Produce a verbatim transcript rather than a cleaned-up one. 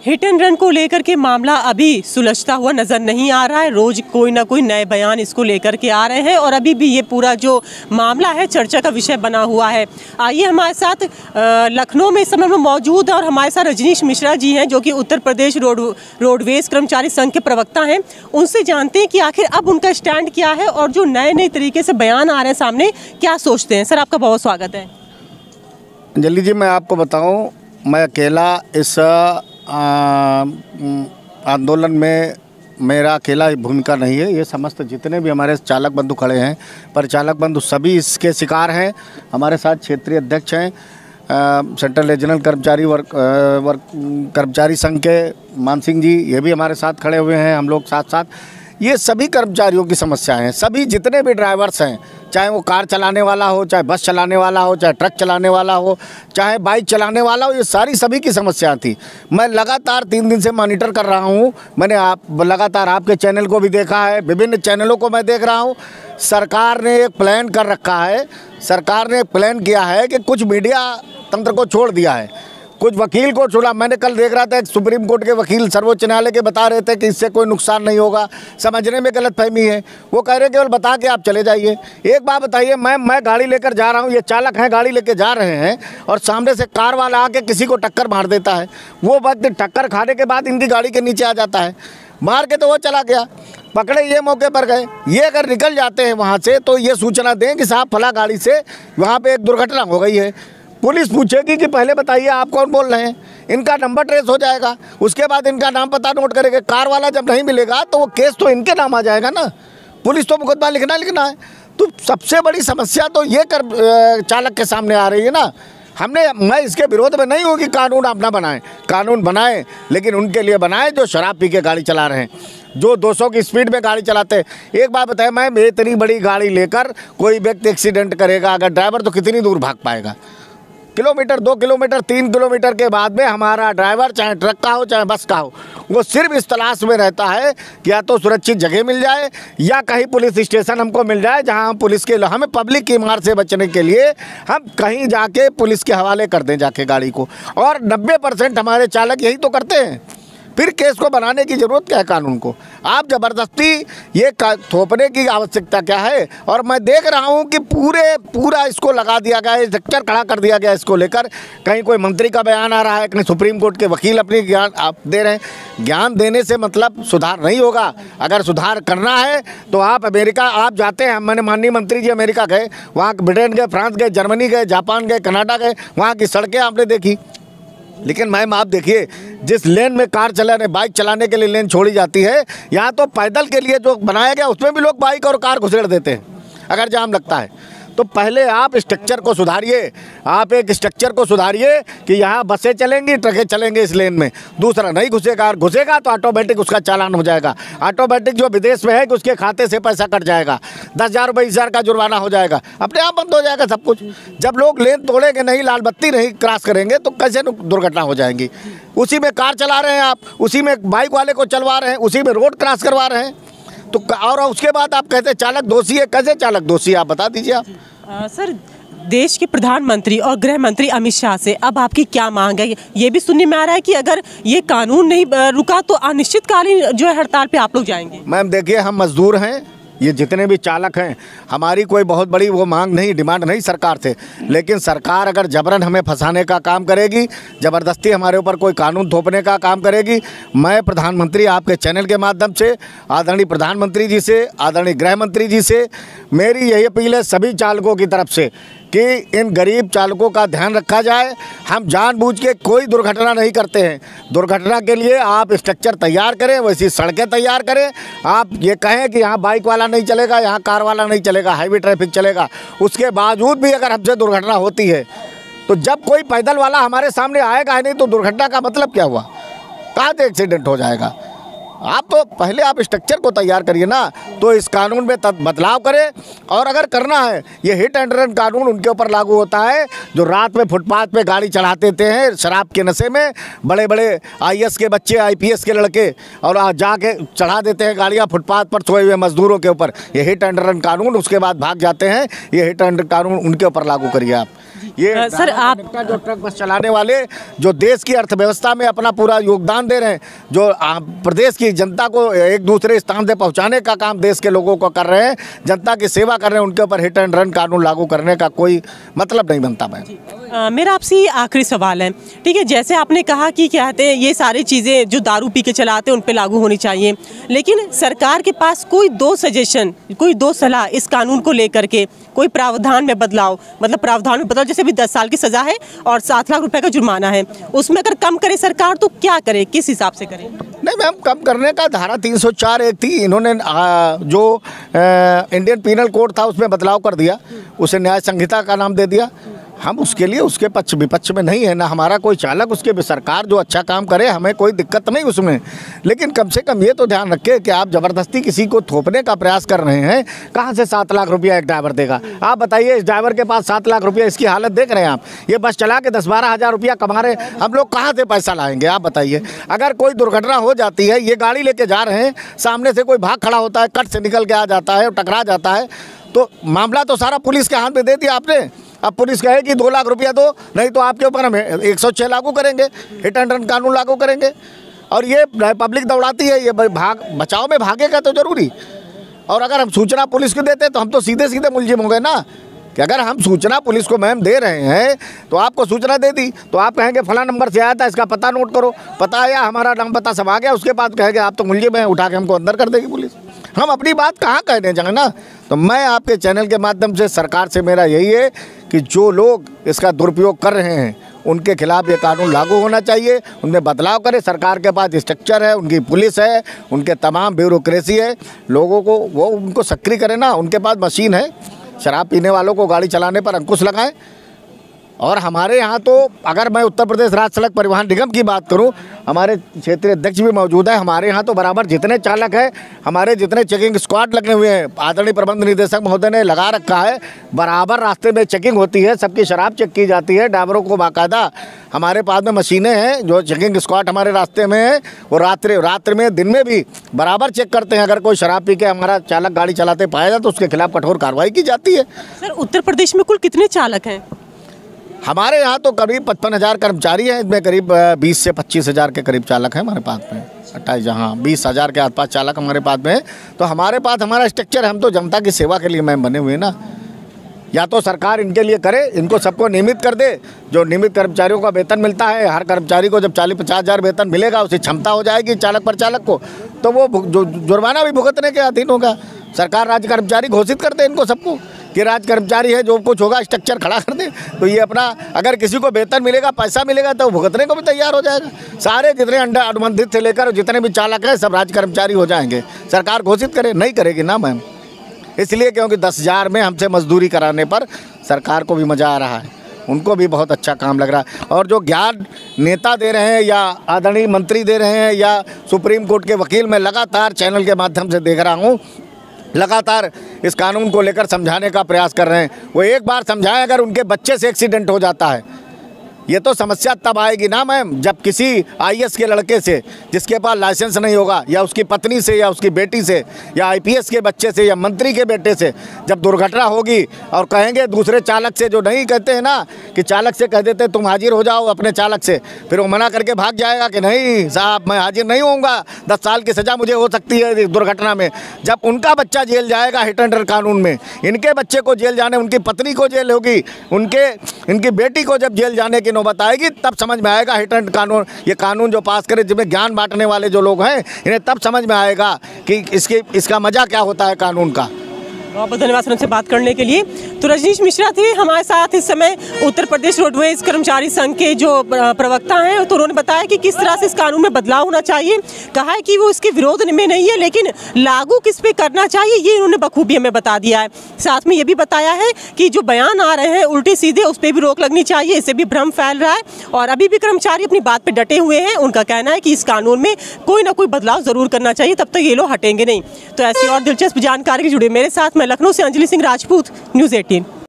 Hit and run को लेकर के मामला अभी सुलझता हुआ नज़र नहीं आ रहा है। रोज कोई ना कोई नए बयान इसको लेकर के आ रहे हैं और अभी भी ये पूरा जो मामला है चर्चा का विषय बना हुआ है। आइए हमारे साथ लखनऊ में इस समय में मौजूद है और हमारे साथ रजनीश मिश्रा जी हैं जो कि उत्तर प्रदेश रोड रोडवेज कर्मचारी संघ के प्रवक्ता हैं। उनसे जानते हैं कि आखिर अब उनका स्टैंड क्या है और जो नए नए तरीके से बयान आ रहे हैं सामने, क्या सोचते हैं। सर, आपका बहुत स्वागत है। अंजलि जी, मैं आपको बताऊं, मैं अकेला इस आंदोलन में मेरा अकेला भूमिका नहीं है। ये समस्त जितने भी हमारे चालक बंधु खड़े हैं, परिचालक बंधु, सभी इसके शिकार हैं। हमारे साथ क्षेत्रीय अध्यक्ष हैं सेंट्रल रीजनल कर्मचारी वर्ग वर्ग कर्मचारी संघ के मान सिंह जी, ये भी हमारे साथ खड़े हुए हैं। हम लोग साथ साथ ये सभी कर्मचारियों की समस्याएं हैं। सभी जितने भी ड्राइवर्स हैं, चाहे वो कार चलाने वाला हो, चाहे बस चलाने वाला हो, चाहे ट्रक चलाने वाला हो, चाहे बाइक चलाने वाला हो, ये सारी सभी की समस्या थी। मैं लगातार तीन दिन से मॉनिटर कर रहा हूँ। मैंने आप लगातार आपके चैनल को भी देखा है, विभिन्न चैनलों को मैं देख रहा हूँ। सरकार ने एक प्लान कर रखा है, सरकार ने एक प्लान किया है कि कुछ मीडिया तंत्र को छोड़ दिया है, कुछ वकील को छोड़ा। मैंने कल देख रहा था एक सुप्रीम कोर्ट के वकील सर्वोच्च न्यायालय के बता रहे थे कि इससे कोई नुकसान नहीं होगा। समझने में गलतफहमी है। वो कह रहे हैं केवल बता के आप चले जाइए। एक बात बताइए, मैं मैं गाड़ी लेकर जा रहा हूँ, ये चालक हैं गाड़ी लेकर जा रहे हैं और सामने से कार वाला आके किसी को टक्कर मार देता है। वो वक्त टक्कर खाने के बाद इनकी गाड़ी के नीचे आ जाता है, मार के तो वो चला गया, पकड़े ये मौके पर गए। ये अगर निकल जाते हैं वहाँ से तो ये सूचना दें कि साहब फला गाड़ी से वहाँ पे एक दुर्घटना हो गई है। पुलिस पूछेगी कि पहले बताइए आप कौन बोल रहे हैं, इनका नंबर ट्रेस हो जाएगा, उसके बाद इनका नाम पता नोट करेंगे। कार वाला जब नहीं मिलेगा तो वो केस तो इनके नाम आ जाएगा ना, पुलिस तो मुकदमा लिखना लिखना है। तो सबसे बड़ी समस्या तो ये कर चालक के सामने आ रही है ना। हमने मैं इसके विरोध में नहीं हूँ कि कानून अपना बनाएं, कानून बनाएं, लेकिन उनके लिए बनाएं जो शराब पी के गाड़ी चला रहे हैं, जो दो सौ की स्पीड में गाड़ी चलाते हैं। एक बात बताएं, मैं इतनी बड़ी गाड़ी लेकर कोई व्यक्ति एक्सीडेंट करेगा, अगर ड्राइवर तो कितनी दूर भाग पाएगा? किलोमीटर, दो किलोमीटर, तीन किलोमीटर के बाद में हमारा ड्राइवर चाहे ट्रक का हो चाहे बस का हो, वो सिर्फ इस तलाश में रहता है कि या तो सुरक्षित जगह मिल जाए या कहीं पुलिस स्टेशन हमको मिल जाए जहां हम पुलिस के हमें पब्लिक की मार से बचने के लिए हम कहीं जाके पुलिस के हवाले कर दें जाके गाड़ी को। और नब्बे परसेंट हमारे चालक यही तो करते हैं। फिर केस को बनाने की ज़रूरत क्या है कानून को? आप ज़बरदस्ती ये थोपने की आवश्यकता क्या है? और मैं देख रहा हूँ कि पूरे पूरा इसको लगा दिया गया है, स्ट्रक्चर खड़ा कर दिया गया इसको लेकर। कहीं कोई मंत्री का बयान आ रहा है, कहीं सुप्रीम कोर्ट के वकील अपनी ज्ञान आप दे रहे हैं। ज्ञान देने से मतलब सुधार नहीं होगा। अगर सुधार करना है तो आप अमेरिका आप जाते हैं, मैंने माननीय मंत्री जी अमेरिका गए, वहाँ ब्रिटेन गए, फ्रांस गए, जर्मनी गए, जापान गए, कनाडा गए, वहाँ की सड़कें आपने देखी। लेकिन मैम आप देखिए, जिस लेन में कार चलाने बाइक चलाने के लिए लेन छोड़ी जाती है, यहाँ तो पैदल के लिए जो बनाया गया उसमें भी लोग बाइक और कार घुसेड़ देते हैं अगर जाम लगता है। तो पहले आप स्ट्रक्चर को सुधारिए, आप एक स्ट्रक्चर को सुधारिए कि यहाँ बसें चलेंगी, ट्रकें चलेंगे इस लेन में। दूसरा नहीं घुसेगा, और घुसेगा तो ऑटोमेटिक उसका चालान हो जाएगा। ऑटोमेटिक जो विदेश में है कि उसके खाते से पैसा कट जाएगा, दस हज़ार रुपये बीस हज़ार का जुर्माना हो जाएगा, अपने आप बंद हो जाएगा सब कुछ। जब लोग लेन तोड़ेंगे नहीं, लाल बत्ती नहीं क्रॉस करेंगे तो कैसे दुर्घटना हो जाएंगी? उसी में कार चला रहे हैं आप, उसी में बाइक वाले को चलवा रहे हैं, उसी में रोड क्रॉस करवा रहे हैं। तो और उसके बाद आप कहते हैं चालक दोषी है। कैसे चालक दोषी है आप बता दीजिए आप। आ, सर, देश के प्रधानमंत्री और गृह मंत्री अमित शाह से अब आपकी क्या मांग है? ये भी सुनने में आ रहा है कि अगर ये कानून नहीं रुका तो अनिश्चितकालीन जो है हड़ताल पे आप लोग जाएंगे। मैम देखिए, हम मजदूर हैं, ये जितने भी चालक हैं, हमारी कोई बहुत बड़ी वो मांग नहीं, डिमांड नहीं सरकार से। लेकिन सरकार अगर जबरन हमें फंसाने का काम करेगी, ज़बरदस्ती हमारे ऊपर कोई कानून थोपने का काम करेगी, मैं प्रधानमंत्री आपके चैनल के माध्यम से आदरणीय प्रधानमंत्री जी से, आदरणीय गृह मंत्री जी से मेरी यही अपील है सभी चालकों की तरफ से कि इन गरीब चालकों का ध्यान रखा जाए। हम जानबूझ के कोई दुर्घटना नहीं करते हैं। दुर्घटना के लिए आप स्ट्रक्चर तैयार करें, वैसी सड़कें तैयार करें। आप ये कहें कि यहाँ बाइक वाला नहीं चलेगा, यहाँ कार वाला नहीं चलेगा, हाईवे ट्रैफिक चलेगा, उसके बावजूद भी अगर हमसे दुर्घटना होती है तो जब कोई पैदल वाला हमारे सामने आएगा ही नहीं तो दुर्घटना का मतलब क्या हुआ? कहाँ से एक्सीडेंट हो जाएगा? आप तो पहले आप स्ट्रक्चर को तैयार करिए ना, तो इस कानून में तब बदलाव करें। और अगर करना है, ये हिट एंड रन कानून उनके ऊपर लागू होता है जो रात में फुटपाथ पे गाड़ी चढ़ाते थे हैं शराब के नशे में, बड़े बड़े आई ए एस के बच्चे, आई पी एस के लड़के, और जाके चढ़ा देते हैं गाड़ियाँ फुटपाथ पर सोए हुए मजदूरों के ऊपर। ये हिट एंड रन कानून, उसके बाद भाग जाते हैं, ये हिट एंड रन कानून उनके ऊपर लागू करिए आप। ये सर आप जो ट्रक बस चलाने वाले जो देश की अर्थव्यवस्था में अपना पूरा योगदान दे रहे हैं, जो प्रदेश की जनता को एक दूसरे स्थान से पहुंचाने का काम देश के लोगों को कर रहे हैं, जनता की सेवा कर रहे हैं, उनके ऊपर हिट एंड रन कानून लागू करने का कोई मतलब नहीं बनता। मैं आ, मेरा आपसे ये आखिरी सवाल है, ठीक है, जैसे आपने कहा कि क्या कहते हैं ये सारी चीज़ें जो दारू पी के चलाते हैं उन पे लागू होनी चाहिए, लेकिन सरकार के पास कोई दो सजेशन, कोई दो सलाह इस कानून को लेकर के, कोई प्रावधान में बदलाव, मतलब प्रावधान में बदलाव, जैसे भी दस साल की सज़ा है और सात लाख रुपए का जुर्माना है, उसमें अगर कम करे सरकार तो क्या करे, किस हिसाब से करे? नहीं मैम, कम करने का धारा तीन सौ चार एक थी, इन्होंने आ, जो आ, इंडियन पीनल कोड था उसमें बदलाव कर दिया, उसे न्याय संहिता का नाम दे दिया। हम उसके लिए उसके पक्ष विपक्ष में नहीं है ना, हमारा कोई चालक, उसके सरकार जो अच्छा काम करे हमें कोई दिक्कत नहीं उसमें, लेकिन कम से कम ये तो ध्यान रखें कि आप ज़बरदस्ती किसी को थोपने का प्रयास कर रहे हैं। कहाँ से सात लाख रुपया एक ड्राइवर देगा? आप बताइए, इस ड्राइवर के पास सात लाख रुपया, इसकी हालत देख रहे हैं आप, ये बस चला के दस बारह हज़ार रुपया कमा रहे, हम लोग कहाँ से पैसा लाएंगे? आप बताइए। अगर कोई दुर्घटना हो जाती है, ये गाड़ी लेके जा रहे हैं, सामने से कोई भाग खड़ा होता है, कट से निकल के आ जाता है, टकरा जाता है, तो मामला तो सारा पुलिस के हाथ में दे दिया आपने। अब पुलिस कहे कि दो लाख रुपया दो, नहीं तो आपके ऊपर हम एक सौ छः लागू करेंगे, हिट एंड रन कानून लागू करेंगे। और ये पब्लिक दौड़ाती है, ये भाग बचाव में भागेगा तो जरूरी। और अगर हम सूचना पुलिस को देते तो हम तो सीधे सीधे मुलजिम हो गए ना, कि अगर हम सूचना पुलिस को मैम दे रहे हैं तो आपको सूचना दे दी तो आप कहेंगे फला नंबर से आया था, इसका पता नोट करो, पता आया, हमारा नाम पता सब आ गया, उसके बाद कहेंगे आप तो मुलजिम हैं, उठा के हमको अंदर कर देगी पुलिस। हम अपनी बात कहाँ कहने जाएँ ना। तो मैं आपके चैनल के माध्यम से सरकार से मेरा यही है कि जो लोग इसका दुरुपयोग कर रहे हैं उनके खिलाफ ये कानून लागू होना चाहिए, उनमें बदलाव करें। सरकार के पास स्ट्रक्चर है, उनकी पुलिस है, उनके तमाम ब्यूरोक्रेसी है, लोगों को वो उनको सक्रिय करें ना, उनके पास मशीन है। शराब पीने वालों को गाड़ी चलाने पर अंकुश लगाएं। और हमारे यहाँ तो अगर मैं उत्तर प्रदेश राज्य सड़क परिवहन निगम की बात करूँ, हमारे क्षेत्रीय अध्यक्ष भी मौजूद है। हमारे यहाँ तो बराबर जितने चालक हैं, हमारे जितने चेकिंग स्क्वाड लगे हुए हैं, आदरणीय प्रबंध निदेशक महोदय ने लगा रखा है, बराबर रास्ते में चेकिंग होती है, सबकी शराब चेक की जाती है। ड्राइवरों को बाकायदा हमारे पास में मशीनें हैं, जो चेकिंग स्क्वाड हमारे रास्ते में है, वो रात्रि रात्रि में दिन में भी बराबर चेक करते हैं। अगर कोई शराब पी के हमारा चालक गाड़ी चलाते पाया जाए तो उसके खिलाफ कठोर कार्रवाई की जाती है। सर, उत्तर प्रदेश में कुल कितने चालक हैं? हमारे यहाँ तो करीब पचपन हज़ार कर्मचारी हैं, इसमें करीब बीस से पच्चीस हज़ार के करीब चालक हैं हमारे पास में। अट्ठाईस जहाँ बीस हज़ार के आसपास चालक हमारे पास में है। तो हमारे पास हमारा स्ट्रक्चर है, हम तो जनता की सेवा के लिए मैम बने हुए ना। या तो सरकार इनके लिए करे, इनको सबको नियमित कर दे, जो नियमित कर्मचारियों का वेतन मिलता है, हर कर्मचारी को जब चालीस पचास हज़ार वेतन मिलेगा, उसकी क्षमता हो जाएगी चालक पर चालक को, तो वो जो जुर्माना भी भुगतने के अधीन होगा। सरकार राज्य कर्मचारी घोषित कर दे इनको सबको कि राज्य कर्मचारी है, जो कुछ होगा स्ट्रक्चर खड़ा कर दे, तो ये अपना अगर किसी को वेतन मिलेगा, पैसा मिलेगा, तो भुगतने को भी तैयार हो जाएगा। सारे जितने अंडर अनुबंधित से लेकर जितने भी चालक हैं सब राज्य कर्मचारी हो जाएंगे। सरकार घोषित करे, नहीं करेगी ना मैम, इसलिए क्योंकि दस हज़ार में हमसे मजदूरी कराने पर सरकार को भी मज़ा आ रहा है, उनको भी बहुत अच्छा काम लग रहा है। और जो ज्ञान नेता दे रहे हैं या आदरणीय मंत्री दे रहे हैं या सुप्रीम कोर्ट के वकील, मैं लगातार चैनल के माध्यम से देख रहा हूँ, लगातार इस कानून को लेकर समझाने का प्रयास कर रहे हैं। वो एक बार समझाएं, अगर उनके बच्चे से एक्सीडेंट हो जाता है, ये तो समस्या तब आएगी ना मैम, जब किसी आई ए एस के लड़के से जिसके पास लाइसेंस नहीं होगा, या उसकी पत्नी से, या उसकी बेटी से, या आई पी एस के बच्चे से, या मंत्री के बेटे से जब दुर्घटना होगी और कहेंगे दूसरे चालक से, जो नहीं कहते हैं ना कि चालक से कह देते तुम हाजिर हो जाओ अपने चालक से, फिर वो मना करके भाग जाएगा कि नहीं साहब मैं हाजिर नहीं होऊंगा, दस साल की सज़ा मुझे हो सकती है दुर्घटना में। जब उनका बच्चा जेल जाएगा हिट एंड रन कानून में, इनके बच्चे को जेल जाने, उनकी पत्नी को जेल होगी, उनके इनकी बेटी को जब जेल जाने की नौबत आएगी, तब समझ में आएगा हिट एंड कानून, ये कानून जो पास करे, जिसमें ज्ञान बांटने वाले जो लोग हैं, इन्हें तब समझ में आएगा कि इसके इसका मज़ा क्या होता है कानून का। बहुत बहुत धन्यवाद सर हमसे बात करने के लिए। तो रजनीश मिश्रा थे हमारे साथ इस समय उत्तर प्रदेश रोडवेज कर्मचारी संघ के जो प्रवक्ता हैं, तो उन्होंने बताया कि किस तरह से इस कानून में बदलाव होना चाहिए। कहा है कि वो इसके विरोध में नहीं है, लेकिन लागू किस पे करना चाहिए ये उन्होंने बखूबी हमें बता दिया है। साथ में ये भी बताया है कि जो बयान आ रहे हैं उल्टे सीधे, उस पर भी रोक लगनी चाहिए, इससे भी भ्रम फैल रहा है। और अभी भी कर्मचारी अपनी बात पर डटे हुए हैं। उनका कहना है कि इस कानून में कोई ना कोई बदलाव जरूर करना चाहिए, तब तक ये लोग हटेंगे नहीं। तो ऐसी और दिलचस्प जानकारी जुड़े मेरे साथ, मैं लखनऊ से अंजलि सिंह राजपूत, न्यूज़ अठारह।